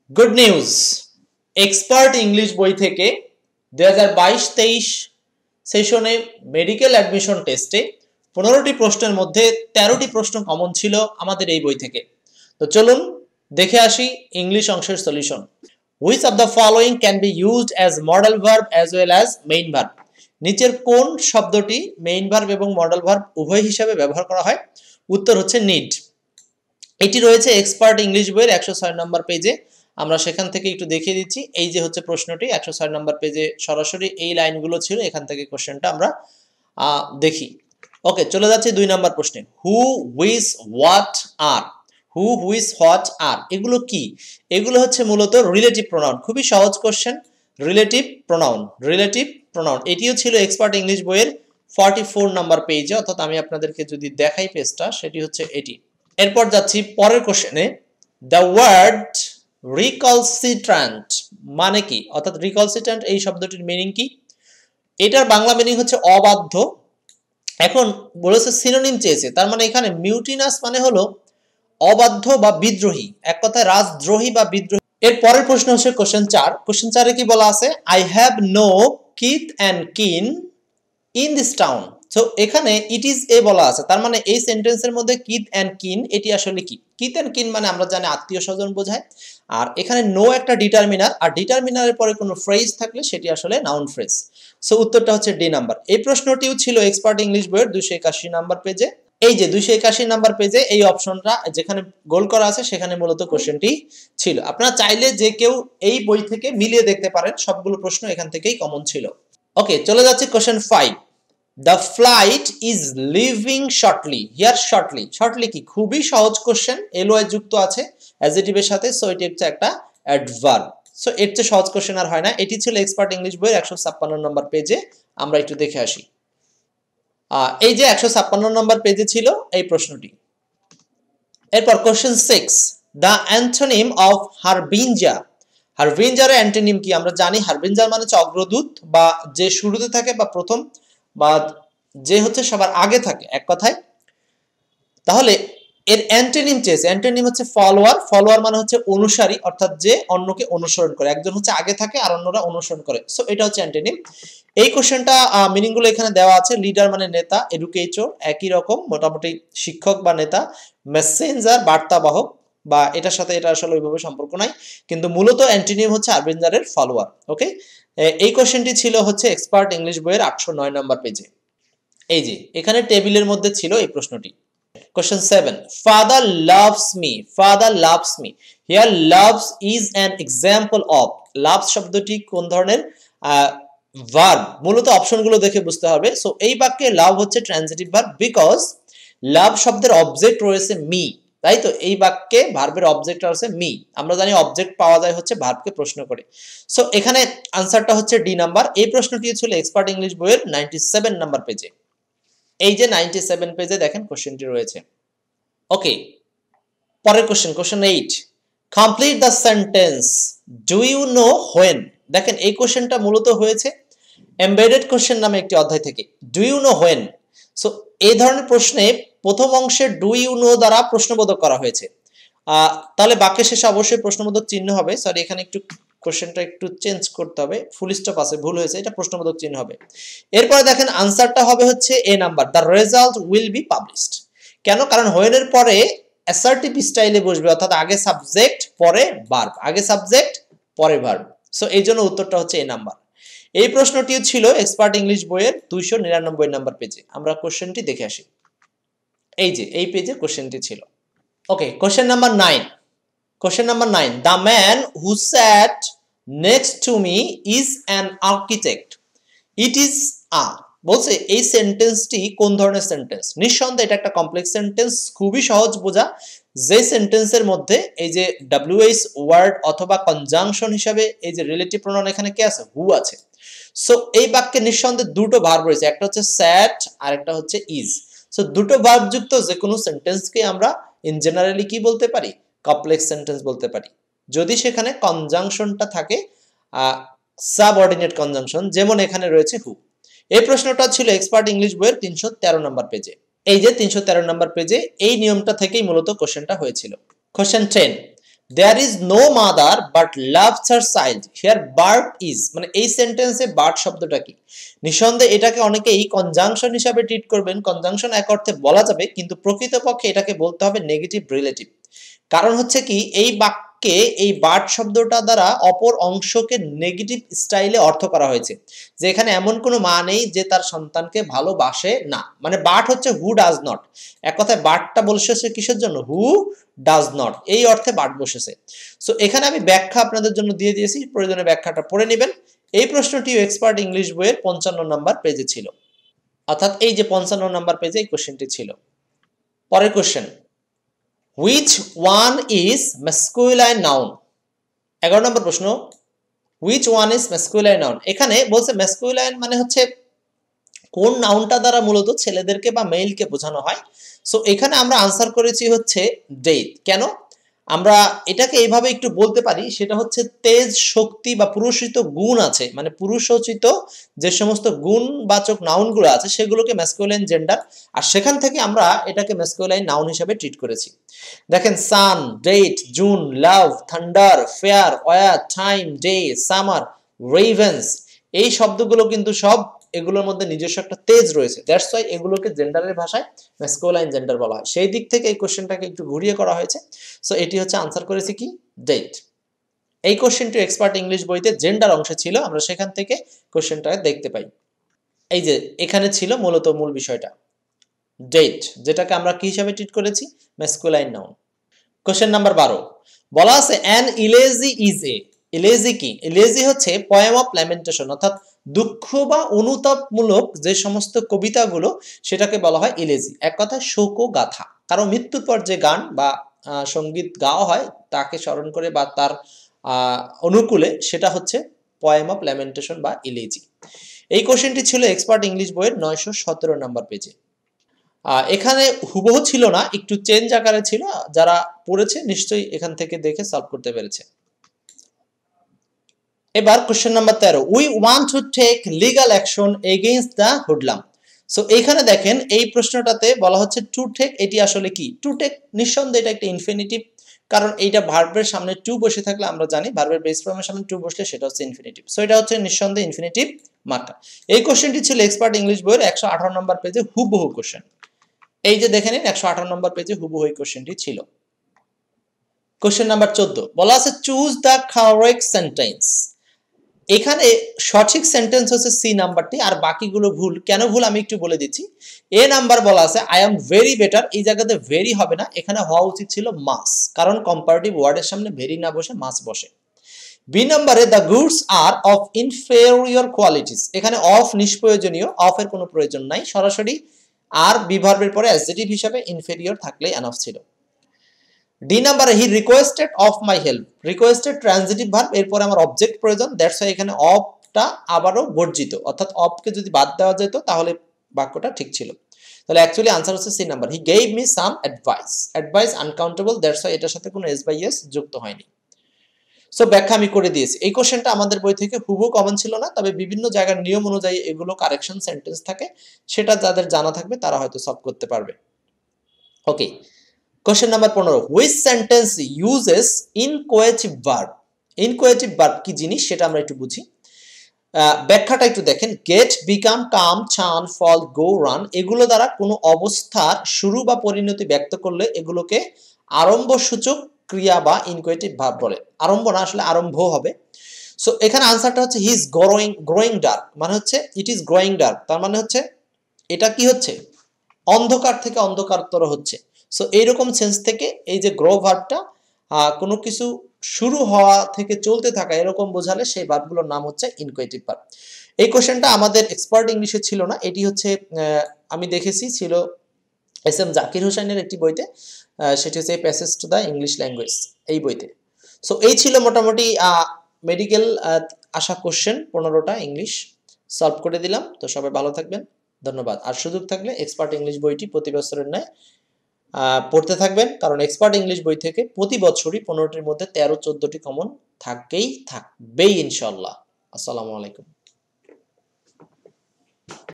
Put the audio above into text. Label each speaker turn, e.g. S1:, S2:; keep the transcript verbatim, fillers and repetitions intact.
S1: Good news, expert English বই থেকে দুই হাজার বাইশ তেইশ সেশনে মেডিকেল অ্যাডমিশন টেস্টে পনেরোটি প্রশ্নের মধ্যে তেরোটি প্রশ্ন কমন ছিল আমাদের এই বই থেকে। তো চলুন দেখে আসি ইংলিশ অংশের solution. Which of the following can be used as modal verb as well as main verb? নিচের কোন শব্দটি মেইন ভার্ব এবং মডেল ভার্ব উভয় হিসাবে ব্যবহার করা হয়? উত্তর হচ্ছে নিড। এটি রয়েছে এক্সপার্ট ইংলিশ বইয়ের একশো ছয় নম্বর পেজে। আমরা সেখান থেকে একটু দেখিয়ে দিচ্ছি। এই যে হচ্ছে প্রশ্নটি একশো ছয় নম্বর পেজে সরাসরি এই লাইনগুলো ছিল, এখান থেকে কোশ্চেনটা আমরা দেখি। ওকে, চলে যাচ্ছি দুই নম্বর প্রশ্নে। হু, হুইচ, হোয়াট, আর। হু, হুইচ, হোয়াট, আর এগুলো কি? এগুলো হচ্ছে মূলত রিলেটিভ প্রোনাউন। খুবই সহজ question. Relative pronoun, relative pronoun এটিও ছিল এক্সপার্ট ইংলিশ বইয়ের চুয়াল্লিশ নম্বর পেজে, অর্থাৎ আমি আপনাদেরকে যদি দেখাই পেজটা, সেটি হচ্ছে এটি। এরপর যাচ্ছি পরের কোশ্চেনে। দ্য ওয়ার্ড রিকলসিট্রান্ট মানে কি? অর্থাৎ রিকলসিট্রান্ট এই শব্দটির মিনিং কি? এটার বাংলা মিনিং হচ্ছে অবাধ্য। এখন বলেছে সিনোনিম চেয়েছে, তার মানে এখানে মিউটিনাস মানে হলো অবাধ্য বা বিদ্রোহী, এক কথায় রাজদ্রোহী বা বিদ্রোহী। এর পরের প্রশ্ন হচ্ছে কোশ্চেন চার। কোশ্চেন চারে কি বলা আছে? I have no kith and kin in this town. So এখানে ইট ইজ এ বলা আছে, তার মানে এই সেন্টেন্সের মধ্যে কিথ অ্যান্ড কিন এটি আসলে কি? কিথ অ্যান্ড কিন মানে আমরা জানি আত্মীয় স্বজন বোঝায়, আর এখানে নো একটা ডিটারমিনার, আর ডিটারমিনারের পরে কোনো ফ্রেজ থাকলে সেটি আসলে নাউন ফ্রেজ। সো উত্তরটা হচ্ছে ডি নাম্বার। এই প্রশ্নটিও ছিল এক্সপার্ট ইংলিশ বইয়ের দুইশো একাশি নাম্বার পেজে। এই যে দুইশো একাশি নাম্বার পেজে এই অপশনটা যেখানে গোল করা আছে সেখানে মূলত কোশ্চেনটি ছিল। আপনারা চাইলে যে কেউ এই বই থেকে মিলিয়ে দেখতে পারেন, সবগুলো প্রশ্ন এখান থেকেই কমন ছিল। ওকে, চলে যাচ্ছে question five. The flight is leaving shortly. Here shortly, shortly কি? খুবই সহজ কোশ্চেন, এলওয়াই যুক্ত আছে অ্যাডজেক্টিভের সাথে, সো এটি হচ্ছে একটা অ্যাডভার্ব। সো এর চেয়ে সহজ কোশ্চেন আর হয় না। এটি ছিল এক্সপার্ট ইংলিশ বইয়ের একশো ছাপ্পান্ন নম্বর পেজে। আমরা একটু দেখে আসি। এই যে একশো ছাপ্পান্ন নম্বর পেজে ছিল এই প্রশ্নটি। এরপর question six. The antonym of harbinger. হারবিঞ্জারের অ্যান্টোনিম কি? আমরা জানি হারবিঞ্জার মানে হচ্ছে অগ্রদূত, বা যে শুরুতে থাকে বা প্রথম, বা যে হচ্ছে সবার আগে থাকে, এক কথায়। তাহলে এর অ্যান্টোনিম চেয়েছে। অ্যান্টোনিম হচ্ছে ফলোয়ার। ফলোয়ার মানে হচ্ছে অনুসারী, অর্থাৎ যে অন্যকে অনুসরণ করে। একজন হচ্ছে আগে থাকে আর অন্যরা অনুসরণ করে, সো এটা হচ্ছে অ্যান্টোনিম। এই কোশ্চেনটা মিনিং গুলো এখানে দেওয়া আছে। লিডার মানে নেতা, এডুকেটর একই রকম, মোটামুটি শিক্ষক বা নেতা। মেসেঞ্জার বার্তাবাহক, বা এটার সাথে এটা আসলে ওইভাবে সম্পর্ক নাই, কিন্তু মূলত অ্যান্টোনিম হচ্ছে হারবিঞ্জারের ফলোয়ার। ওকে, এই কোশ্চেনটি ছিল হচ্ছে এক্সপার্ট ইংলিশ বইয়ের আটশো নয় নম্বর পেজে। এই যে এখানে টেবিলের মধ্যে ছিল এই প্রশ্নটি। Question seven. Father loves me. Father loves me. Here loves is an example of. Loves শব্দটি কোন ধরনের ভার্ব? মূলত অপশনগুলো দেখে বুঝতে হবে। সো এই বাক্যে লাভ হচ্ছে ট্রানজিটিভ ভার্ব, বিকজ লাভ শব্দের অবজেক্ট রয়েছে মি, তাই তো? এই বাক্যে ভার্বের অবজেক্ট আছে মি। আমরা জানি অবজেক্ট পাওয়া যায় হচ্ছে ভার্বকে প্রশ্ন করে। সো এখানে আনসারটা হচ্ছে ডি নাম্বার। এই প্রশ্নটি ছিল এক্সপার্ট ইংলিশ বইয়ের নাইনটি নাম্বার পেজে। এই যে নাইনটি পেজে দেখেন কোশ্চেনটি রয়েছে। ওকে, পরের question, question eight. Complete the sentence do you know when. দেখেন এই কোশ্চেনটা মূলত হয়েছে এমবেডেড কোশ্চেন নামে একটি অধ্যায় থেকে। Do you know when. So এই ধরনের প্রশ্নে প্রথম অংশে ডু ইউ নো দ্বারা প্রশ্নবোধক করা হয়েছে। তাহলে বাক্যের শেষে অবশ্যই প্রশ্নবোধক চিহ্ন হবে। সরি, এখানে একটু কোশ্চেনটা একটু চেঞ্জ করতে হবে, ফুল স্টপ আছে, ভুল হয়েছে, এটা প্রশ্নবোধক চিহ্ন হবে। এরপরে দেখেন আনসারটা হবে হচ্ছে A number. The result will be published. কেন? কারণ হোয়েনের পরে অ্যাসার্টিভ স্টাইলে বসবে, অর্থাৎ আগে সাবজেক্ট পরে ভার্ব, আগে সাবজেক্ট পরে ভার্ব। সো এই জন্য উত্তরটা হচ্ছে এ নাম্বার। এই প্রশ্নটিও ছিল এক্সপার্ট ইংলিশ বইয়ের দুইশো নিরানব্বই নাম্বার পেজে। আমরা কোশ্চেনটি দেখে আসি। এই যে এই পেজে কোশ্চেনটি ছিল। Okay, question number nine. Question number nine. The man who sat next to me is an architect. It is a. বলছে এই সেন্টেন্সটি কোন ধরনের সেন্টেন্স? নিঃসন্দেহে এটা একটা কমপ্লেক্স সেন্টেন্স, খুবই সহজ বোঝা। যে সেন্টেন্সের মধ্যে এই যে ডাব্লিউএইচ ওয়ার্ড অথবা কনজাংশন হিসাবে এই যে রিলেটিভ প্রোনাউন, এখানে কে আছে? হু আছে। সো এই বাক্যে নিঃসন্দেহে দুটো ভার্ব রয়েছে, একটা হচ্ছে স্যাট আর একটা হচ্ছে ইজ। সো দুটো ভার্ব যুক্ত যে কোনো সেন্টেন্সকে আমরা ইন জেনারেলি কি বলতে পারি? কমপ্লেক্স সেন্টেন্স বলতে পারি, যদি সেখানে কনজাংশনটা থাকে সাবঅর্ডিনেট কনজাংশন, যেমন এখানে রয়েছে হু। এই প্রশ্নটা ছিল এক্সপার্ট ইংলিশ বইয়ের তিনশো তেরো নম্বর পেজে। এই যে তিনশো তেরো নম্বর পেজে এই নিয়মটা থেকেই মূলত কোশ্চেনটা হয়েছিল। Question ten. there is no mother but loves her child, here bird is, মানে এই সেন্টেন্সে বার্ড শব্দটা কি? নিঃসন্দেহে এটাকে অনেকেই কনজাংশন হিসাবে ট্রিট করবেন, কনজাংশন এক অর্থে বলা যাবে, কিন্তু প্রকৃতপক্ষে এটাকে বলতে হবে নেগেটিভ রিলেটিভ। কারণ হচ্ছে কি, এই বাক্যে এই বার্ড শব্দটা দ্বারা অপর অংশকে নেগেটিভ স্টাইলে অর্থ করা হয়েছে, যে এখানে এমন কোনো মা নেই যে তার সন্তানকে ভালোবাসে না, মানে বার্ড হচ্ছে হু ডাজ নট, এক কথায় বার্ডটা বসেছে কিসের জন্য? হু ডাজ নট, এই অর্থে বার্ড বসেছে। সো এখানে আমি ব্যাখ্যা আপনাদের জন্য দিয়ে দিয়েছি, প্রয়োজনে ব্যাখ্যাটা পড়ে নেবেন। এই প্রশ্নটিও এক্সপার্ট ইংলিশ বইয়ের পঞ্চান্ন নাম্বার পেজে ছিল, অর্থাৎ এই যে পঞ্চান্ন নাম্বার পেজে এই কোশ্চেনটি ছিল। পরের question, which one is masculine noun? এগারো নম্বর প্রশ্ন, which one is masculine noun? এখানে বলছে masculine মানে হচ্ছে কোন নাউনটা দ্বারা মূলত ছেলেদেরকে বা মেইলকে বোঝানো হয়। সো এখানে আমরা আনসার করেছি হচ্ছে ডেথ। কেন? আমরা এটাকে এইভাবে একটু বলতে পারি, সেটা হচ্ছে তেজ, শক্তি বা পুরুষিত গুণ আছে, মানে পুরুষোচিত যে সমস্ত গুণবাচক নাউনগুলো আছে সেগুলোকে ম্যাসকুলাইন জেন্ডার, আর সেখান থেকে আমরা এটাকে ম্যাসকুলাইন নাউন হিসেবে ট্রিট করেছি। দেখেন, sun, date, June, love, thunder, fair, war, time, day, summer, ravens, এই শব্দগুলো কিন্তু সব এগুলোর মধ্যে নিজস্ব একটা তেজ রয়েছে, দ্যাটস ওয়াই এগুলোকে জেন্ডারের ভাষায় ম্যাসকুলাইন জেন্ডার বলা হয়। সেই দিক থেকে এই কোশ্চেনটাকে একটু ঘুরিয়ে করা হয়েছে। সো এটি হচ্ছে আনসার করেছি কি ডেট। এই কোশ্চেনটি এক্সপার্ট ইংলিশ বইতে জেন্ডার অংশে ছিল, আমরা সেখান থেকে কোশ্চেনটাকে দেখতে পাই। এই যে এখানে ছিল মূলত মূল বিষয়টা ডেট, যেটাকে আমরা কি হিসাবে ট্রিট করেছি? Masculine noun. কোশ্চেন নাম্বার বারো, বলা আছে অ্যান ইলেজি ইজ এ, ইলেজি কি? ইলেজি হচ্ছে পোয়েম অফ ল্যামেন্টেশন, অর্থাৎ দুঃখ বা অনুতাপমূলক যে সমস্ত কবিতাগুলো সেটাকে বলা হয় ইলেজি, এক কথায় শোক গাথা। কারণ মৃত্যুর পর যে গান বা সঙ্গীত গাওয়া হয় তাকে স্মরণ করে বা তার অনুকূলে, সেটা হচ্ছে পোয়েম অফ ল্যামেন্টেশন বা ইলেজি। এই কোশ্চেনটি ছিল এক্সপার্ট ইংলিশ বইয়ের নয়শো সতেরো নম্বর পেজে। এখানে হুবহু ছিল না, একটু চেঞ্জ আকারে ছিল, যারা পড়েছে নিশ্চয়ই এখান থেকে দেখে সলভ করতে পেরেছে। এবার কোশ্চেন নাম্বার তেরো, we want to take legal action against the hoodlum. So এইখানে দেখেন এই প্রশ্নটাতে বলা হচ্ছে টু টেক, এটি আসলে কি? টু টেক নিঃসন্দেহে এটা একটা ইনফিনিটিভ, কারণ এইটা ভার্বের সামনে টু বসে থাকলে আমরা জানি ভার্বের বেস ফর্মের সামনে টু বসলে সেটা হচ্ছে ইনফিনিটিভ। সো এটা হচ্ছে নিঃসন্দেহে ইনফিনিটিভ মার্কা। এই কোশ্চেনটি ছিল এক্সপার্ট ইংলিশ বইয়ের একশো আঠারো নম্বর পেজে হুবহু কোশ্চেন। এই যে দেখে নিন একশো আঠারো নম্বর পেজে হুবহু এই কোশ্চেনটি ছিল। কোশ্চেন নাম্বার চোদ্দ, বলা আছে চুজ দ্য কারেক্ট সেন্টেন্স। এখানে সঠিক সেন্টেন্স হচ্ছে সি নাম্বারটি, আর বাকিগুলো ভুল। কেন ভুল আমি একটু বলে দিচ্ছি। এ নাম্বার বলা আছে আই এম ভেরি বেটার, এই জায়গাতে ভেরি হবে না, এখানে হওয়া উচিত ছিল মাস, কারণ কম্পারেটিভ ওয়ার্ডের সামনে ভেরি না বসে মাস বসে। বি নাম্বারে the goods are of inferior qualities, এখানে অফ নিষ্প্রয়োজনীয়, অফ এর কোনো প্রয়োজন নাই, সরাসরি আর বি ভার্বের পরে অ্যাডজেক্টিভ হিসেবে ইনফেরিয়র থাকলেই এনাফ ছিল। ডি নাম্বারে he requested of my help, requested transitive verb, এরপরে আমার অবজেক্ট প্রয়োজন, দ্যাটস ওয়াই এখানে অফটা আবারও বর্জিত, অর্থাৎ অফকে যদি বাদ দেওয়া যেত তাহলে বাক্যটা ঠিক ছিল। তাহলে অ্যাকচুয়ালি আনসার হচ্ছে C number, he gave me some advice, advice uncountable, that's why এটার সাথে কোনো এস বাই এস যুক্ত হয়নি। সো ব্যাখ্যা আমি করে দিয়েছি। এই কোশ্চেনটা আমাদের বই থেকে হুবহু কমন ছিল না, তবে বিভিন্ন জায়গার নিয়ম অনুযায়ী এগুলো কারেকশন সেন্টেন্স থাকে, সেটা যাদের জানা থাকবে তারা হয়তো সলভ করতে পারবে। ওকে, কোশ্চেন নাম্বার পনেরো, which sentence uses inchoative verb. Inchoative verb কি জিনিস সেটা আমরা একটু বুঝি। ব্যাখ্যাটা একটু দেখেন, গেট, বিকাম, কাম, চান, ফল, গো, রান, এগুলো দ্বারা কোনো অবস্থার শুরু বা পরিণতি ব্যক্ত করলে এগুলোকে আরম্ভ সূচক ক্রিয়া বা ইনকোয়েটিভ ভার্ব বলে। আরম্ভ না, আসলে আরম্ভ হবে। সো এখানে আনসারটা হচ্ছে he is growing, growing dark মানে হচ্ছে ইট ইজ গ্রোয়িং ডার্ক, তার মানে হচ্ছে এটা কি হচ্ছে? অন্ধকার থেকে অন্ধকারতর হচ্ছে। সো এইরকম সেন্স থেকে এই যে গ্রো ভার্বটা কোনো কিছু শুরু হওয়া থেকে চলতে থাকা এরকম বোঝালে সেই ভার্বগুলোর নাম হচ্ছে ইনকোয়েটিভ ভার্ব। এই কোশ্চেনটা আমাদের এক্সপার্ট ইংলিশে ছিল না, এটি হচ্ছে আমি দেখেছি ছিল এস এম জাকির হোসেনের একটি বইতে, সেটি হচ্ছে passage to the English language, এই বইতে। সো এই ছিল মোটামুটি মেডিকেল আসা কোশ্চেন পনেরোটা ইংলিশ সলভ করে দিলাম। তো সবাই ভালো থাকবেন, ধন্যবাদ। আর সুযোগ থাকলে এক্সপার্ট ইংলিশ বইটি প্রতি বছরের ন্যায় পড়তে থাকবেন, কারণ এক্সপার্ট ইংলিশ বই থেকে প্রতি বছরই পনেরোটির মধ্যে তেরো চোদ্দটি কমন থাকবেই থাকবেই ইনশাল্লাহ। আসসালামু আলাইকুম।